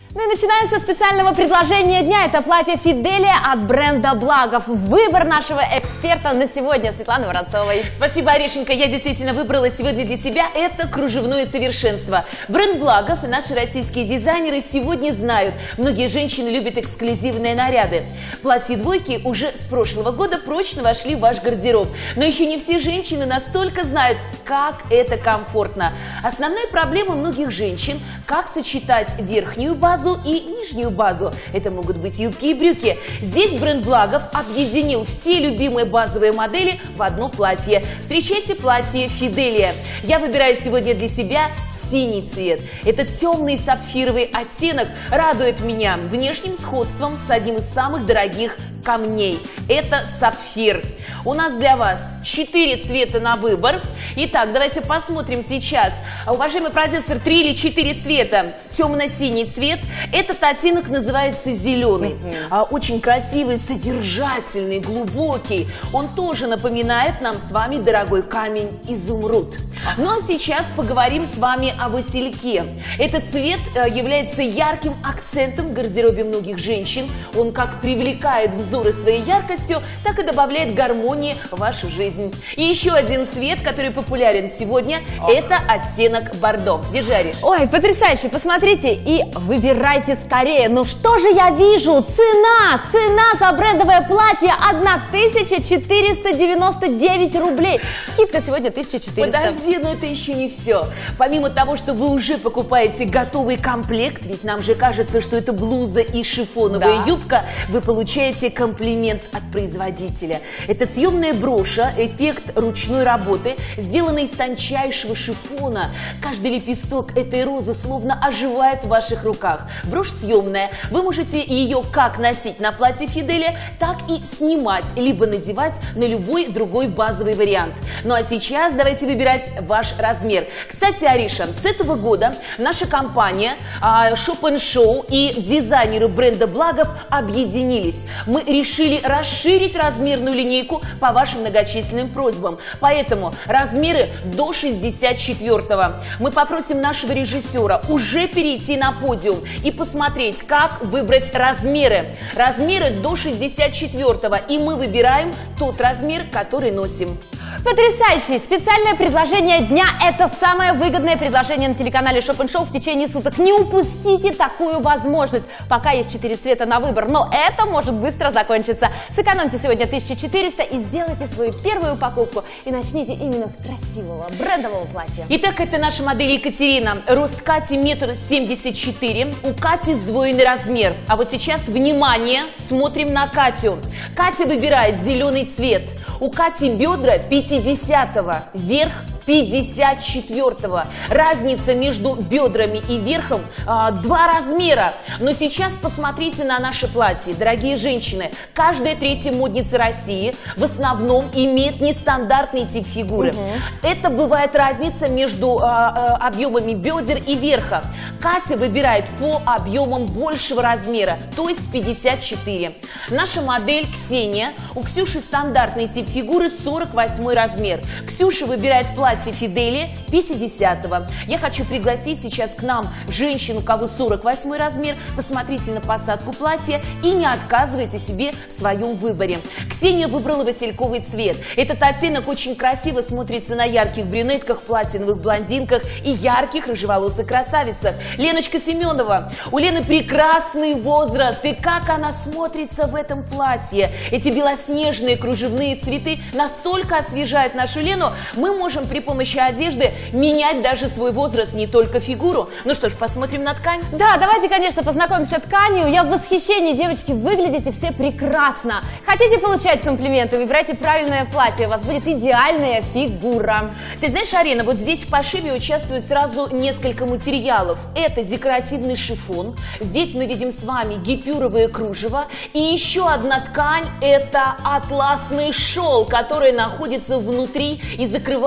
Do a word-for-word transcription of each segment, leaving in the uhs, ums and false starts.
Ну и начинаем со специального предложения дня. Это платье Фиделия от бренда Благов. Выбор нашего эксперта на сегодня Светланы Воронцовой. Спасибо, Орешенька. Я действительно выбрала сегодня для себя это кружевное совершенство. Бренд Благов и наши российские дизайнеры сегодня знают. Многие женщины любят эксклюзивные наряды. Платья двойки уже с прошлого года прочно вошли в ваш гардероб. Но еще не все женщины настолько знают, как это комфортно. Основная проблема многих женщин – как сочетать верхнюю базу и нижнюю базу. Это могут быть юбки и брюки. Здесь бренд Благов объединил все любимые базовые модели в одно платье. Встречайте платье Фиделия. Я выбираю сегодня для себя синий цвет. Этот темный сапфировый оттенок радует меня внешним сходством с одним из самых дорогих камней. Это сапфир. У нас для вас четыре цвета на выбор. Итак, давайте посмотрим сейчас. Уважаемый продюсер, три или четыре цвета. Темно-синий цвет. Этот оттенок называется зеленый. Mm-hmm. Очень красивый, содержательный, глубокий. Он тоже напоминает нам с вами дорогой камень изумруд. Ну а сейчас поговорим с вами о васильке. Этот цвет является ярким акцентом в гардеробе многих женщин. Он как привлекает взоры своей яркостью, так и добавляет гармонии в вашу жизнь. И еще один цвет, который популярен сегодня, Ох. это оттенок бордо. Держи, Ариш. Ой, потрясающе, посмотрите и выбирайте скорее. Ну что же я вижу? Цена! Цена за брендовое платье тысяча четыреста девяносто девять рублей. Скидка сегодня тысяча четыреста. Подожди, но это еще не все. Помимо того, что вы уже покупаете готовый комплект, ведь нам же кажется, что это блуза и шифоновая да. юбка, вы получаете комплимент от производителя. Это съемная броша, эффект ручной работы, сделанный из тончайшего шифона. Каждый лепесток этой розы словно оживает в ваших руках. Брошь съемная. Вы можете ее как носить на платье Фиделия, так и снимать, либо надевать на любой другой базовый вариант. Ну а сейчас давайте выбирать ваш размер. Кстати, Ариша, с этого года наша компания Shop энд Show и дизайнеры бренда Благов объединились. Мы решили расширить размерную линейку по вашим многочисленным просьбам. Поэтому размеры до шестьдесят четвёртого. Мы попросим нашего режиссера уже перейти на подиум и посмотреть, как выбрать размеры. Размеры до шестьдесят четвёртого. И мы выбираем тот размер, который носим. Потрясающее! Специальное предложение дня – это самое выгодное предложение на телеканале Shop энд Show в течение суток. Не упустите такую возможность. Пока есть четыре цвета на выбор, но это может быстро закончиться. Сэкономьте сегодня тысячу четыреста и сделайте свою первую покупку. И начните именно с красивого брендового платья. Итак, это наша модель Екатерина. Рост Кати метр семьдесят четыре. У Кати сдвоенный размер. А вот сейчас, внимание, смотрим на Катю. Катя выбирает зеленый цвет. У Кати бедра пятидесятого, верх пятьдесят четвёртого. Разница между бедрами и верхом а, два размера. Но сейчас посмотрите на наше платье. Дорогие женщины, каждая третья модница России в основном имеет нестандартный тип фигуры. Угу. Это бывает разница между а, а, объемами бедер и верха. Катя выбирает по объемам большего размера, то есть пятьдесят четыре. Наша модель Ксения. У Ксюши стандартный тип фигуры сорок восьмой размер. Ксюша выбирает платье Фиделия пятидесятого. Я хочу пригласить сейчас к нам женщин, у кого сорок восьмой размер. Посмотрите на посадку платья и не отказывайте себе в своем выборе. Ксения выбрала васильковый цвет. Этот оттенок очень красиво смотрится на ярких брюнетках, платиновых блондинках и ярких рыжеволосых красавицах. Леночка Семенова. У Лены прекрасный возраст. И как она смотрится в этом платье. Эти белоснежные кружевные цветы настолько освежают нашу Лену. Мы можем при помощи одежды менять даже свой возраст, не только фигуру. Ну что ж, посмотрим на ткань? Да, давайте, конечно, познакомимся с тканью. Я в восхищении, девочки, выглядите все прекрасно. Хотите получать комплименты? Выбирайте правильное платье, у вас будет идеальная фигура. Ты знаешь, Арина, вот здесь в пошиве участвует сразу несколько материалов. Это декоративный шифон. Здесь мы видим с вами гипюровое кружево. И еще одна ткань – это атласный шелк, который находится внутри и закрывает ваш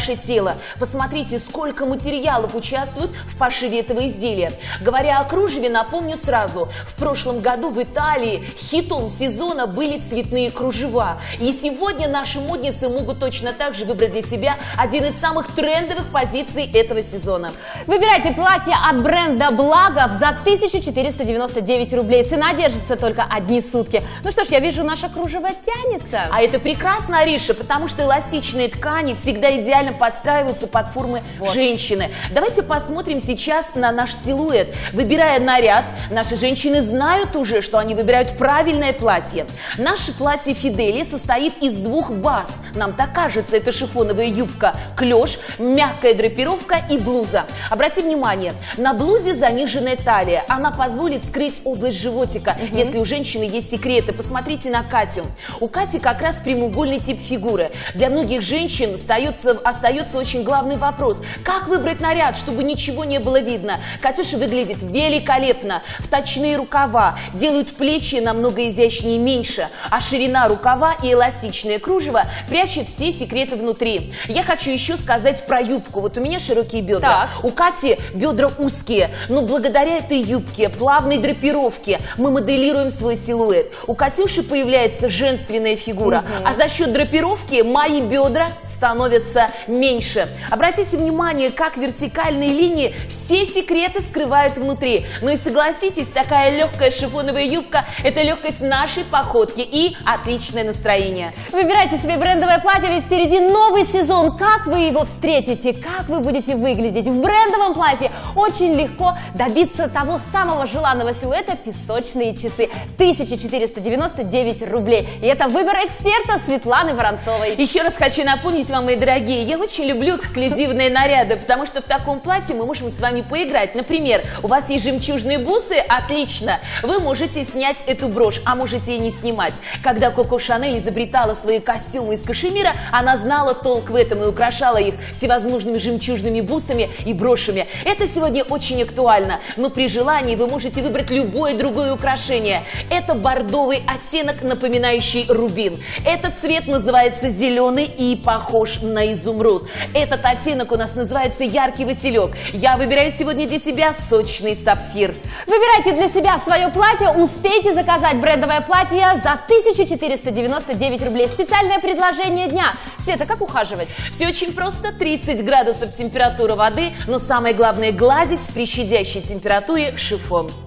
ваше тело. Посмотрите, сколько материалов участвует в пошиве этого изделия. Говоря о кружеве, напомню сразу, в прошлом году в Италии хитом сезона были цветные кружева. И сегодня наши модницы могут точно так же выбрать для себя один из самых трендовых позиций этого сезона. Выбирайте платье от бренда Благов за тысячу четыреста девяносто девять рублей. Цена держится только одни сутки. Ну что ж, я вижу, наше кружево тянется. А это прекрасно, Ариша, потому что эластичные ткани всегда идеально подстраиваются под формы вот. женщины. Давайте посмотрим сейчас на наш силуэт. Выбирая наряд, наши женщины знают уже, что они выбирают правильное платье. Наше платье Фидели состоит из двух баз. Нам так кажется, это шифоновая юбка, клеш, мягкая драпировка и блуза. Обратите внимание, на блузе заниженная талия. Она позволит скрыть область животика, угу. если у женщины есть секреты. Посмотрите на Катю. У Кати как раз прямоугольный тип фигуры. Для многих женщин остается, остается очень главный вопрос. Как выбрать наряд, чтобы ничего не было видно? Катюша выглядит великолепно. Вточные рукава делают плечи намного изящнее и меньше, а ширина рукава и эластичное кружево прячет все секреты внутри. Я хочу еще сказать про юбку. Вот у меня широкие бедра. Так. У Кати бедра узкие, но благодаря этой юбке, плавной драпировке мы моделируем свой силуэт. У Катюши появляется женственная фигура, угу. а за счет драпировки мои бедра становятся меньше. Обратите внимание, как вертикальные линии все секреты скрывают внутри. Ну и согласитесь, такая легкая шифоновая юбка – это легкость нашей походки и отличное настроение. Выбирайте себе брендовое платье, ведь впереди новый сезон. Как вы его встретите, как вы будете выглядеть? В брендовом платье очень легко добиться того самого желанного силуэта «Песочные часы». тысяча четыреста девяносто девять рублей. И это выбор эксперта Светланы Воронцовой. Еще раз хочу напомнить вам, мои дорогие, я очень люблю эксклюзивные наряды, потому что в таком платье мы можем с вами поиграть. Например, у вас есть жемчужные бусы? Отлично! Вы можете снять эту брошь, а можете и не снимать. Когда Коко Шанель изобретала свои костюмы из кашемира, она знала толк в этом и украшала их всевозможными жемчужными бусами и брошами. Это сегодня очень актуально, но при желании вы можете выбрать любое другое украшение. Это бордовый оттенок, напоминающий рубин. Этот цвет называется зеленый и похож на изумруд. Этот оттенок у нас называется яркий василек. Я выбираю сегодня для себя сочный сапфир. Выбирайте для себя свое платье, успейте заказать брендовое платье за тысячу четыреста девяносто девять рублей. Специальное предложение дня. Света, как ухаживать? Все очень просто. тридцать градусов температура воды, но самое главное гладить при щадящей температуре шифон.